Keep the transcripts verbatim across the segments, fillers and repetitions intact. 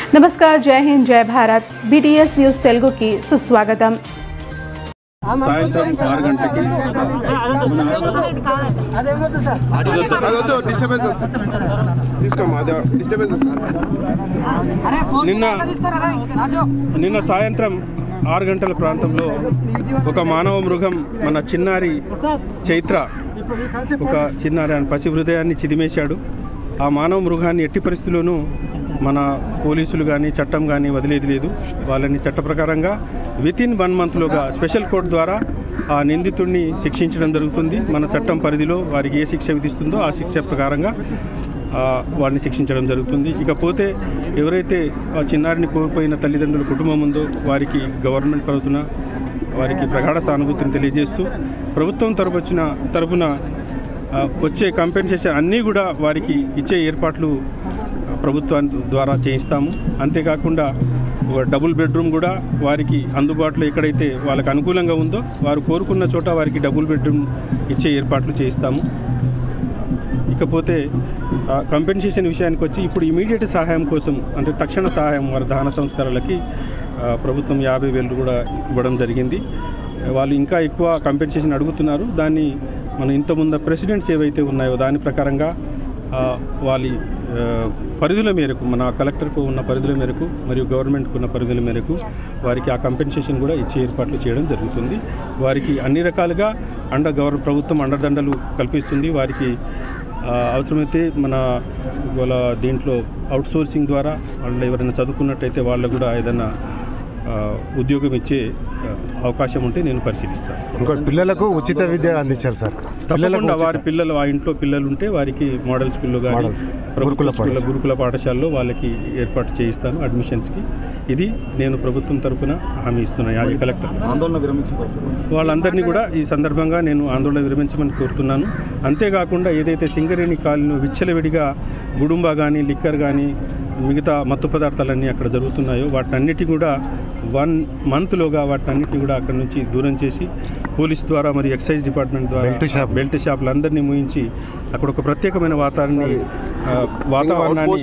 नमस्कार, जय हिंद, जय भारत। बीटीएस न्यूज़ तेलुगु की सुस्वागतम। సాయంత్రం ఆరు గంటలకి నిన్న నిన్న సాయంత్రం ఆరు గంటల ప్రాంతంలో ఒక మానవ మృగం మన చిన్నారి చైత్ర ఒక చిన్నారి పసి హృదయాన్ని చిదిమేశాడు. ఆ మానవ మృగాన్ని ఎట్టి పరిస్థితుల్లోనూ మన పోలీసులు కానీ చట్టం కానీ వదిలేది లేదు. వాళ్ళని చట్ట ప్రకారంగా విత్ ఇన్ వన్ మంత్లోగా స్పెషల్ కోర్టు ద్వారా ఆ నిందితుడిని శిక్షించడం జరుగుతుంది. మన చట్టం పరిధిలో వారికి ఏ శిక్ష విధిస్తుందో ఆ శిక్ష ప్రకారంగా వారిని శిక్షించడం జరుగుతుంది. ఇకపోతే ఎవరైతే ఆ చిన్నారిని కోల్పోయిన తల్లిదండ్రుల కుటుంబం ఉందో వారికి గవర్నమెంట్ తరపున వారికి ప్రగాఢ సానుభూతిని తెలియజేస్తూ ప్రభుత్వం తరపున తరపున వచ్చే కంపెన్సేషన్ అన్నీ కూడా వారికి ఇచ్చే ఏర్పాట్లు ప్రభుత్వం ద్వారా చేయిస్తాము. అంతేకాకుండా డబుల్ బెడ్రూమ్ కూడా వారికి అందుబాటులో ఎక్కడైతే వాళ్ళకి అనుకూలంగా ఉందో వారు కోరుకున్న చోట వారికి డబుల్ బెడ్రూమ్ ఇచ్చే ఏర్పాట్లు చేయిస్తాము. ఇకపోతే కంపెన్సేషన్ విషయానికి వచ్చి ఇప్పుడు ఇమీడియట్ సహాయం కోసం అంటే తక్షణ సహాయం వారి దహన సంస్కారాలకి ప్రభుత్వం యాభై వేలు కూడా ఇవ్వడం జరిగింది. వాళ్ళు ఇంకా ఎక్కువ కంపెన్సేషన్ అడుగుతున్నారు. దాన్ని మనం ఇంతకుముందు ప్రెసిడెంట్స్ ఏవైతే ఉన్నాయో దాని ప్రకారంగా వాళ్ళ పరిధుల మేరకు మన కలెక్టర్కు ఉన్న పరిధుల మేరకు మరియు గవర్నమెంట్కు ఉన్న పరిధుల మేరకు వారికి ఆ కంపెన్సేషన్ కూడా ఇచ్చే ఏర్పాట్లు చేయడం జరుగుతుంది. వారికి అన్ని రకాలుగా అండ గవర్న ప్రభుత్వం అండదండలు కల్పిస్తుంది. వారికి అవసరమైతే మన వాళ్ళ దీంట్లో అవుట్సోర్సింగ్ ద్వారా వాళ్ళు ఎవరైనా చదువుకున్నట్టయితే వాళ్ళకు కూడా ఏదైనా ఉద్యోగం ఇచ్చే అవకాశం ఉంటే నేను పరిశీలిస్తాను. ఇంకా పిల్లలకు ఉచిత విద్య అందించాలి సార్. తప్పకుండా వారి పిల్లలు ఆ ఇంట్లో పిల్లలు ఉంటే వారికి మోడల్ స్కూల్లో కానీ ప్రభుత్వ స్కూల్లో గురుకుల పాఠశాలలో వాళ్ళకి ఏర్పాటు చేయిస్తాను అడ్మిషన్స్కి. ఇది నేను ప్రభుత్వం తరఫున హామీ ఇస్తున్నాను. యాజ్ కలెక్టర్ ఆందోళన విరమించి వాళ్ళందరినీ కూడా ఈ సందర్భంగా నేను ఆందోళన విరమించమని కోరుతున్నాను. అంతేకాకుండా ఏదైతే సింగరేణి కాలనీ విచ్చలవిడిగా గుడుంబా కానీ లిక్కర్ కానీ మిగతా మత్తు పదార్థాలన్నీ అక్కడ జరుగుతున్నాయో వాటన్నిటి కూడా వన్ మంత్లోగా వాటన్నిటిని కూడా అక్కడ నుంచి దూరం చేసి పోలీస్ ద్వారా మరియు ఎక్సైజ్ డిపార్ట్మెంట్ ద్వారా బెల్ట్ షాపులు అందరినీ ముయించి అక్కడ ఒక ప్రత్యేకమైన వాతావరణాన్ని వాతావరణాన్ని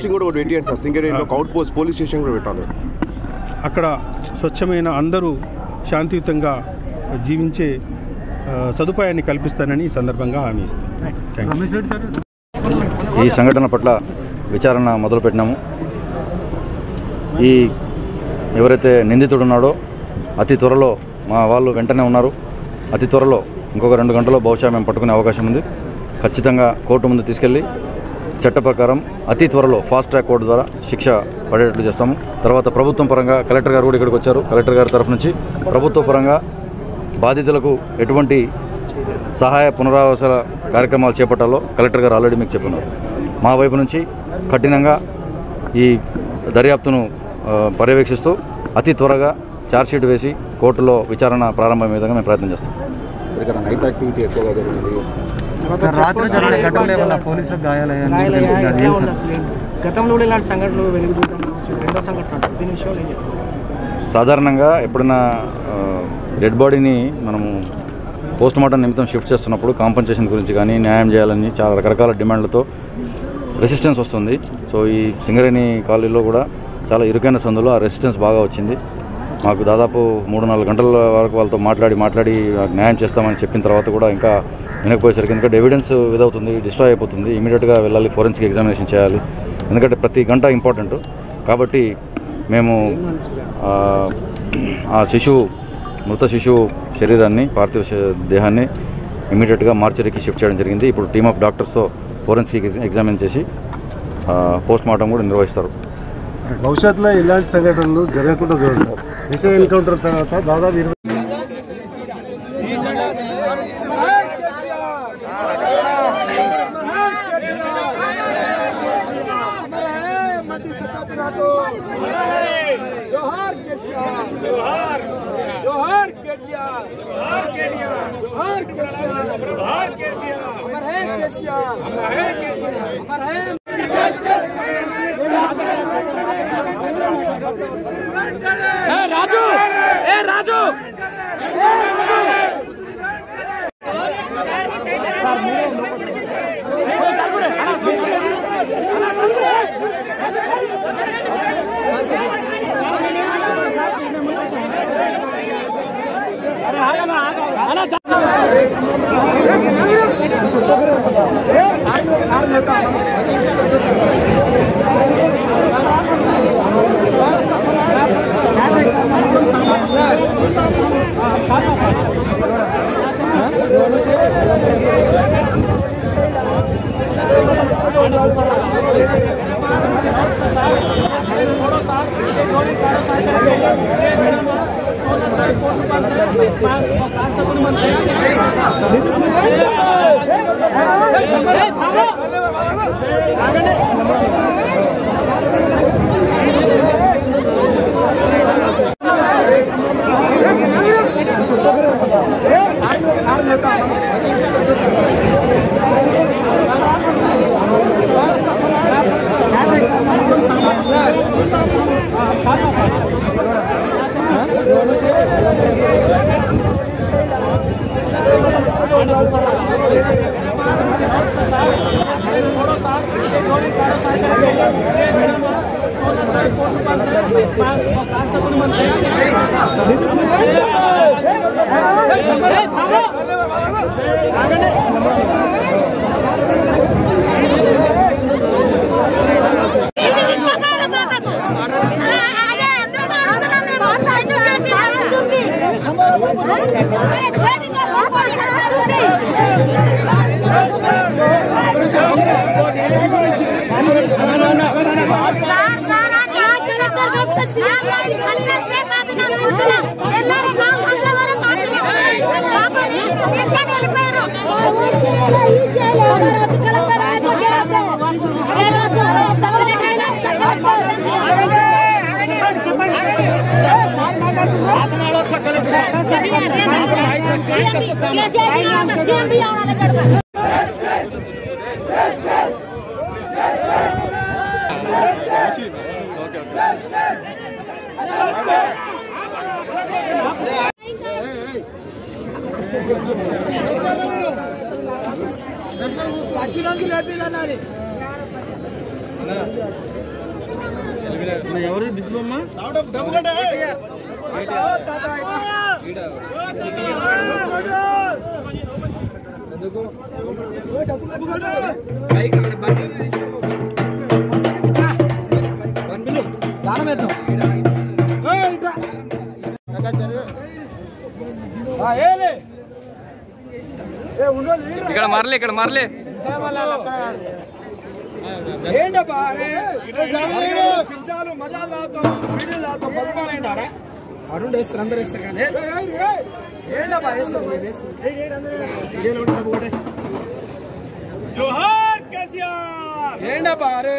అక్కడ స్వచ్ఛమైన అందరూ శాంతియుతంగా జీవించే సదుపాయాన్ని కల్పిస్తానని ఈ సందర్భంగా హామీ ఇస్తాను. ఈ సంఘటన పట్ల విచారణ మొదలుపెట్టినాము. ఈ ఎవరైతే నిందితుడు ఉన్నాడో అతి త్వరలో మా వాళ్ళు వెంటనే ఉన్నారు. అతి త్వరలో ఇంకొక రెండు గంటల్లో బహుశా మేము పట్టుకునే అవకాశం ఉంది. ఖచ్చితంగా కోర్టు ముందు తీసుకెళ్ళి చట్ట ప్రకారం అతి త్వరలో ఫాస్ట్ ట్రాక్ కోర్టు ద్వారా శిక్ష పడేటట్లు చేస్తాము. తర్వాత ప్రభుత్వం పరంగా కలెక్టర్ గారు కూడా ఇక్కడికి వచ్చారు. కలెక్టర్ గారి తరఫు నుంచి ప్రభుత్వ పరంగా బాధితులకు ఎటువంటి సహాయ పునరావాస కార్యక్రమాలు చేపట్టాలో కలెక్టర్ గారు ఆల్రెడీ మీకు చెప్పున్నారు. మా వైపు నుంచి కఠినంగా ఈ దర్యాప్తును పర్యవేక్షిస్తూ అతి త్వరగా ఛార్జ్షీట్ వేసి కోర్టులో విచారణ ప్రారంభం విధంగా మేము ప్రయత్నం చేస్తాం. ఇక్కడ నైట్ యాక్టివిటీ ఎక్కువగా జరుగుతుంది. సాధారణంగా ఎప్పుడైనా డెడ్ బాడీని మనము పోస్ట్ మార్టం నిమిత్తం షిఫ్ట్ చేస్తున్నప్పుడు కాంపన్సేషన్ గురించి కానీ న్యాయం చేయాలని చాలా రకరకాల డిమాండ్లతో రెసిస్టెన్స్ వస్తుంది. సో ఈ సింగరేణి కాలనీలో కూడా చాలా ఇరుకైన సందులో ఆ రెసిస్టెన్స్ బాగా వచ్చింది. మాకు దాదాపు మూడు నాలుగు గంటల వరకు వాళ్ళతో మాట్లాడి మాట్లాడి న్యాయం చేస్తామని చెప్పిన తర్వాత కూడా ఇంకా వినకపోయేసరికి ఎందుకంటే ఎవిడెన్స్ ఇదవుతుంది, డిస్ట్రాయ్ అయిపోతుంది. ఇమీడియట్గా వెళ్ళాలి, ఫోరెన్సిక్ ఎగ్జామినేషన్ చేయాలి. ఎందుకంటే ప్రతి గంట ఇంపార్టెంట్ కాబట్టి మేము ఆ శిశువు మృత శిశువు శరీరాన్ని పార్థివ దేహాన్ని ఇమీడియట్గా మార్చరీకి షిఫ్ట్ చేయడం జరిగింది. ఇప్పుడు టీమ్ ఆఫ్ డాక్టర్స్తో ఫోరెన్సిక్ ఎగ్జామిన్ చేసి పోస్ట్ మార్టం కూడా నిర్వహిస్తారు. భవిష్యత్తులో ఇలాంటి సంఘటనలు జరగకుండా చూడండి సార్. దిశ ఎన్కౌంటర్ తర్వాత దాదాపు ఇరవై రాజు ఏ రాజు సార్ ఎవరు బిస్బమ్మ ఇక్కడ మరలే ఇక్కడ మరలే ఏంటబ్బా పిచ్చాలు మజాలు తాగుతాం వీడియోలు తాగుతాం పథకాలు ఏంటారా అరుణ్ వేస్తారు అందరు వేస్తారు కానీ ఏంటబ్బా వేస్తారు జోహార్ కేసీఆర్ ఏంటబ్బా అరే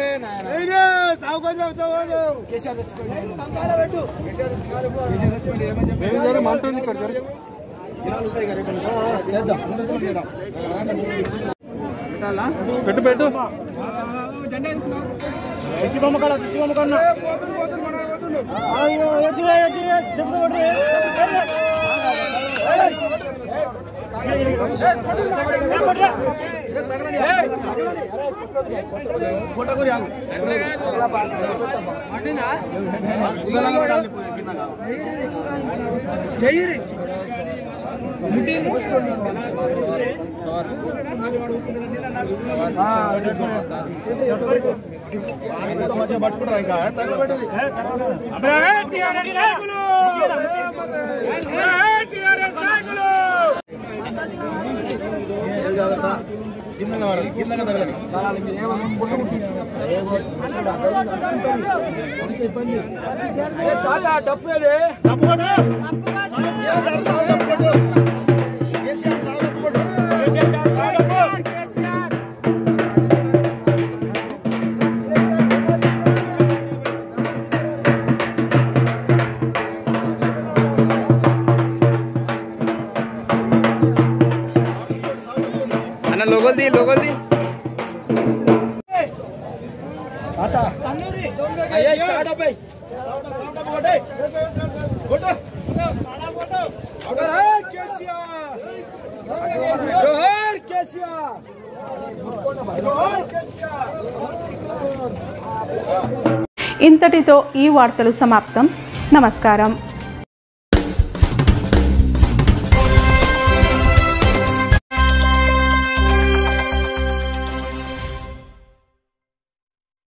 కేసీఆర్ చచ్చిపోయింది మంటుంది ఇక్కడ పెట్టు పెట్టు ఎట్టి బొమ్మ కాడ ఎట్టి బొమ్మ కన్నా పట్టుకుంటారా ఇంకా తగలబెట్టాలి కింద కావాలి కింద తగలని డబ్బు అన్న లోగల్ది లోగల్ది ఇంతటితో ఈ వార్తలు సమాప్తం. నమస్కారం.